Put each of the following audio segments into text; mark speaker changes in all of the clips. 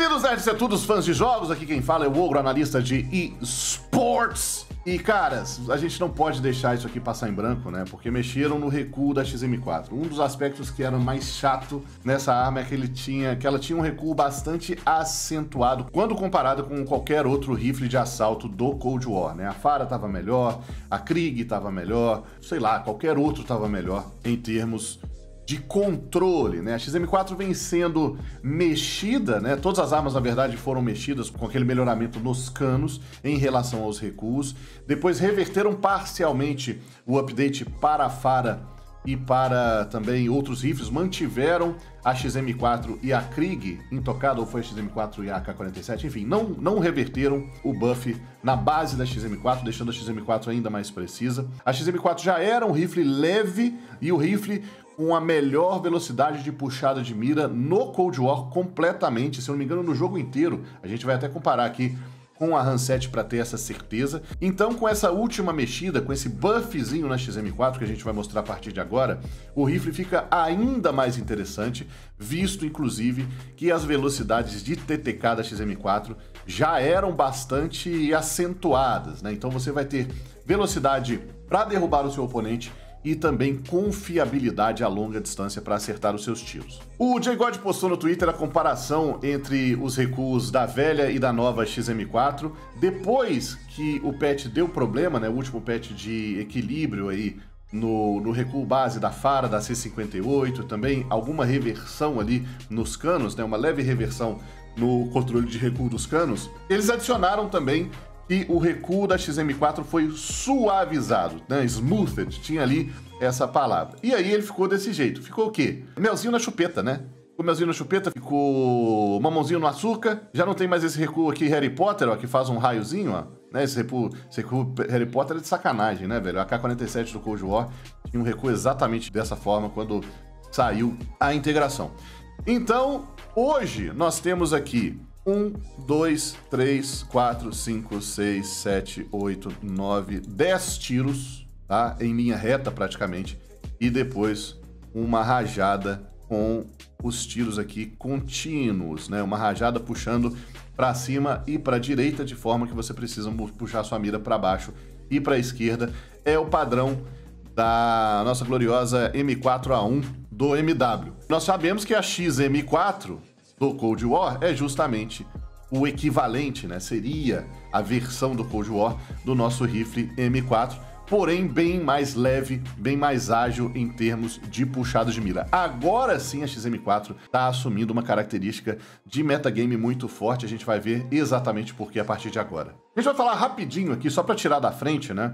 Speaker 1: Bem-vindos, nerds e todos fãs de jogos, aqui quem fala é o Ogro, analista de eSports. E caras, a gente não pode deixar isso aqui passar em branco, né? Porque mexeram no recuo da XM4. Um dos aspectos que era mais chato nessa arma é que ela tinha um recuo bastante acentuado quando comparada com qualquer outro rifle de assalto do Cold War, né? A Pharah tava melhor, a Krieg tava melhor, sei lá, qualquer outro tava melhor em termos de controle, né? A XM4 vem sendo mexida, né? Todas as armas, na verdade, foram mexidas com aquele melhoramento nos canos em relação aos recuos. Depois reverteram parcialmente o update para a Pharah e para também outros rifles, mantiveram a XM4 e a Krieg intocada, ou foi a XM4 e a AK-47, enfim, não reverteram o buff na base da XM4, deixando a XM4 ainda mais precisa. A XM4 já era um rifle leve e o rifle com a melhor velocidade de puxada de mira no Cold War completamente, se eu não me engano, no jogo inteiro. A gente vai até comparar aqui com a Handset para ter essa certeza. Então, com essa última mexida, com esse buffzinho na XM4, que a gente vai mostrar a partir de agora, o rifle fica ainda mais interessante, visto, inclusive, que as velocidades de TTK da XM4 já eram bastante acentuadas, né? Então você vai ter velocidade para derrubar o seu oponente e também confiabilidade a longa distância para acertar os seus tiros. O J-God postou no Twitter a comparação entre os recuos da velha e da nova XM4. Depois que o patch deu problema, né, o último patch de equilíbrio aí no recuo base da Pharah, da C58, também alguma reversão ali nos canos, né, uma leve reversão no controle de recuo dos canos, eles adicionaram também e o recuo da XM4 foi suavizado, né? Smoothed, tinha ali essa palavra. E aí ele ficou desse jeito. Ficou o quê? Melzinho na chupeta, né? Ficou melzinho na chupeta, ficou mamãozinho no açúcar. Já não tem mais esse recuo aqui Harry Potter, ó, que faz um raiozinho, ó. Né? Esse recuo Harry Potter é de sacanagem, né, velho? A AK-47 do Cold War tinha um recuo exatamente dessa forma quando saiu a integração. Então, hoje nós temos aqui 1, 2, 3, 4, 5, 6, 7, 8, 9, 10 tiros, tá? Em linha reta praticamente, e depois uma rajada com os tiros aqui contínuos, né? Uma rajada puxando para cima e para a direita, de forma que você precisa puxar sua mira para baixo e para a esquerda. É o padrão da nossa gloriosa M4A1 do MW. Nós sabemos que a XM4 do Cold War é justamente o equivalente, né? Seria a versão do Cold War do nosso rifle M4, porém bem mais leve, bem mais ágil em termos de puxada de mira. Agora sim a XM4 está assumindo uma característica de metagame muito forte, a gente vai ver exatamente por que a partir de agora. A gente vai falar rapidinho aqui, só para tirar da frente, né?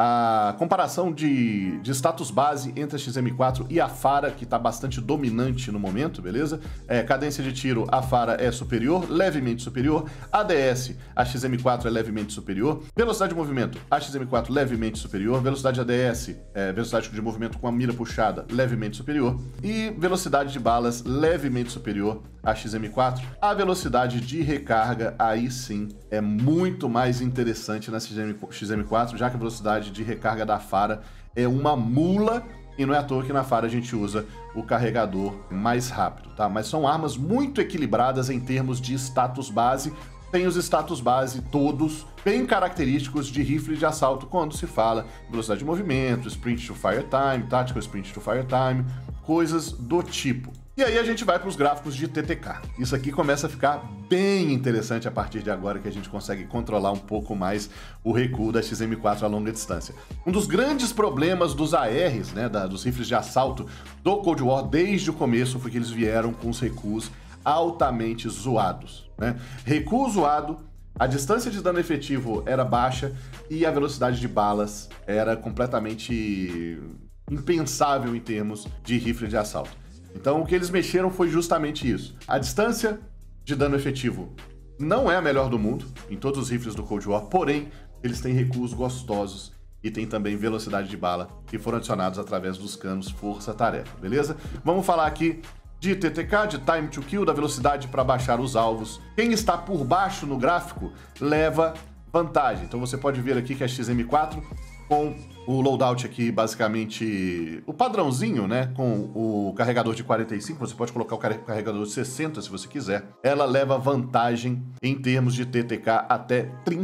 Speaker 1: A comparação de status base entre a XM4 e a Pharah, que está bastante dominante no momento, beleza? Cadência de tiro, a Pharah é superior, levemente superior. ADS, a XM4 é levemente superior. Velocidade de movimento, a XM4 levemente superior. Velocidade ADS, velocidade de movimento com a mira puxada, levemente superior. E velocidade de balas, levemente superior à XM4. A velocidade de recarga, aí sim, é muito mais interessante na XM4, já que a velocidade de recarga da Pharah é uma mula, e não é à toa que na Pharah a gente usa o carregador mais rápido, tá? Mas são armas muito equilibradas em termos de status base. Tem os status base todos bem característicos de rifle de assalto quando se fala velocidade de movimento, sprint to fire time, tactical sprint to fire time, coisas do tipo. E aí a gente vai para os gráficos de TTK. Isso aqui começa a ficar bem interessante a partir de agora, que a gente consegue controlar um pouco mais o recuo da XM4 a longa distância. Um dos grandes problemas dos ARs, né, dos rifles de assalto do Cold War desde o começo, foi que eles vieram com os recuos altamente zoados, né? Recuo zoado, a distância de dano efetivo era baixa e a velocidade de balas era completamente impensável em termos de rifle de assalto. Então o que eles mexeram foi justamente isso. A distância de dano efetivo não é a melhor do mundo em todos os rifles do Cold War, porém eles têm recuos gostosos e tem também velocidade de bala que foram adicionados através dos canos força-tarefa, beleza? Vamos falar aqui de TTK, de time to kill, da velocidade para baixar os alvos. Quem está por baixo no gráfico leva vantagem. Então você pode ver aqui que a XM4 com o loadout aqui, basicamente, o padrãozinho, né? Com o carregador de 45, você pode colocar o carregador de 60 se você quiser. Ela leva vantagem em termos de TTK até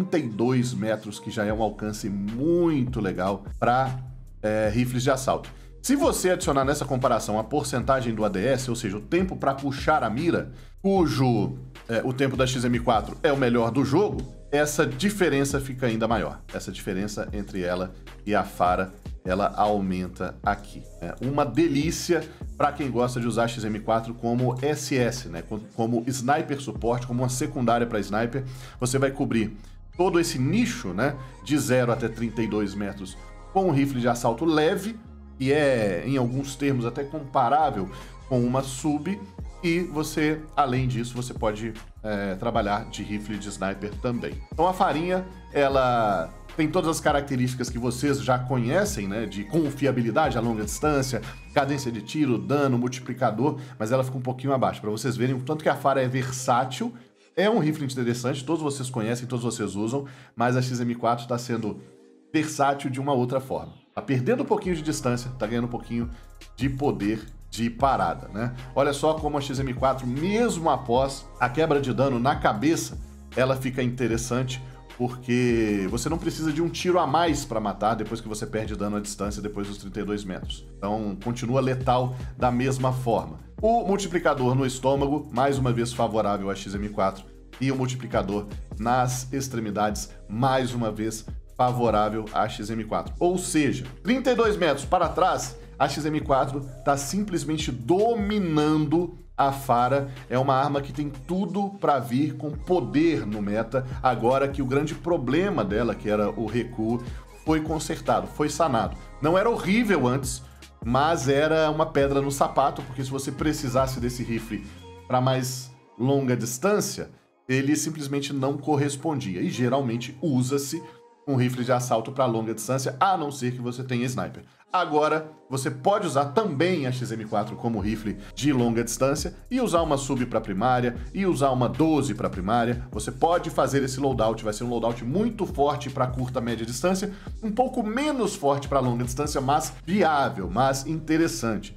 Speaker 1: 32 metros, que já é um alcance muito legal para rifles de assalto. Se você adicionar nessa comparação a porcentagem do ADS, ou seja, o tempo para puxar a mira, cujo o tempo da XM4 é o melhor do jogo, essa diferença fica ainda maior. Essa diferença entre ela e a Fara, ela aumenta aqui. Uma delícia para quem gosta de usar a XM4 como SS, né? Como sniper suporte, como uma secundária para sniper. Você vai cobrir todo esse nicho, né? De 0 até 32 metros com um rifle de assalto leve, que é, em alguns termos, até comparável com uma sub, e você, além disso, você pode trabalhar de rifle de sniper também. Então a Farinha, ela tem todas as características que vocês já conhecem, né, de confiabilidade a longa distância, cadência de tiro, dano, multiplicador, mas ela fica um pouquinho abaixo, para vocês verem o tanto que a Fara é versátil. É um rifle interessante, todos vocês conhecem, todos vocês usam, mas a XM4 está sendo versátil de uma outra forma. Tá perdendo um pouquinho de distância, tá ganhando um pouquinho de poder de parada, né? Olha só como a XM4, mesmo após a quebra de dano na cabeça, ela fica interessante, porque você não precisa de um tiro a mais para matar depois que você perde dano à distância depois dos 32 metros. Então, continua letal da mesma forma. O multiplicador no estômago, mais uma vez favorável à XM4, e o multiplicador nas extremidades, mais uma vez favorável à XM4. Ou seja, 32 metros para trás, a XM4 está simplesmente dominando a Fara. É uma arma que tem tudo para vir com poder no meta, agora que o grande problema dela, que era o recuo, foi consertado, foi sanado. Não era horrível antes, mas era uma pedra no sapato, porque se você precisasse desse rifle para mais longa distância, ele simplesmente não correspondia, e geralmente usa-se um rifle de assalto para longa distância, a não ser que você tenha sniper. Agora, você pode usar também a XM4 como rifle de longa distância e usar uma sub para primária e usar uma 12 para primária. Você pode fazer esse loadout, vai ser um loadout muito forte para curta, média distância, um pouco menos forte para longa distância, mas viável, mas interessante.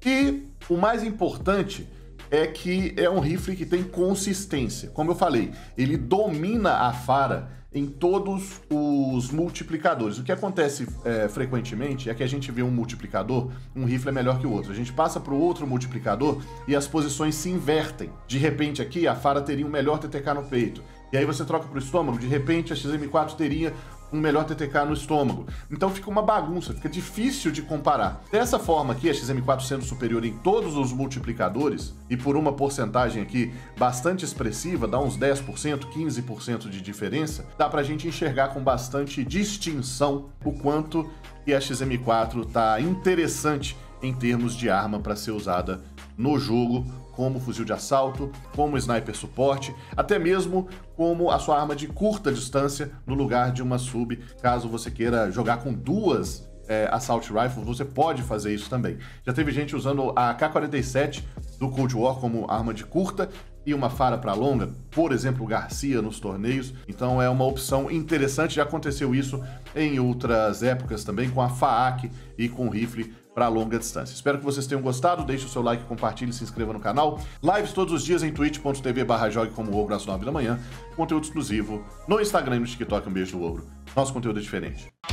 Speaker 1: E o mais importante é que é um rifle que tem consistência. Como eu falei, ele domina a Fara em todos os multiplicadores. O que acontece frequentemente é que a gente vê um multiplicador, um rifle é melhor que o outro. A gente passa para o outro multiplicador e as posições se invertem. De repente aqui a Fara teria um melhor TTK no peito. E aí você troca para o estômago, de repente a XM4 teria um melhor TTK no estômago. Então fica uma bagunça, fica difícil de comparar. Dessa forma aqui, a XM4 sendo superior em todos os multiplicadores, e por uma porcentagem aqui bastante expressiva, dá uns 10%, 15% de diferença, dá pra gente enxergar com bastante distinção o quanto que a XM4 tá interessante em termos de arma para ser usada no jogo, como fuzil de assalto, como sniper suporte, até mesmo como a sua arma de curta distância no lugar de uma sub. Caso você queira jogar com duas Assault Rifles, você pode fazer isso também. Já teve gente usando a AK-47 do Cold War como arma de curta e uma Fara para longa, por exemplo, o Garcia nos torneios. Então é uma opção interessante, já aconteceu isso em outras épocas também, com a FAAC e com rifle para longa distância. Espero que vocês tenham gostado, deixe o seu like, compartilhe e se inscreva no canal. Lives todos os dias em twitch.tv/jogue como Ogro às 9 da manhã. Conteúdo exclusivo no Instagram e no TikTok. Um beijo do Ogro. Nosso conteúdo é diferente.